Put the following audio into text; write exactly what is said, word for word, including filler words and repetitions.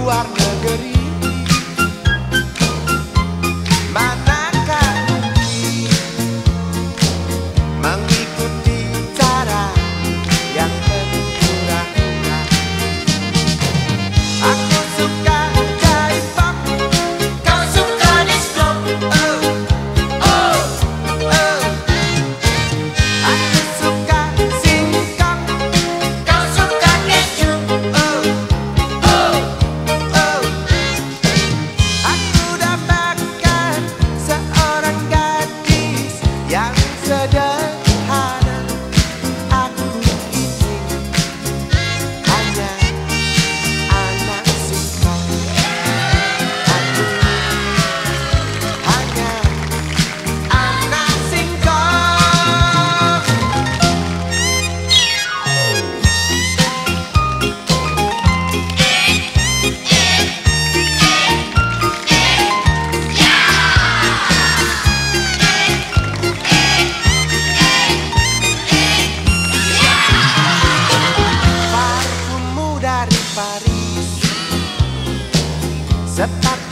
luar negeri. Manakah mungkin mengikuti cara yang terkurang-kurang. Aku suka J-pop, kau suka disco. Oh, oh, oh. Aku suka singkong, kau suka keju. Oh, oh, oh. Aku dapatkan seorang gadis yang sederhana. Aku ini hanya anak singkong. Aku hanya anak singkong. Parfummu dari Paris, sepatu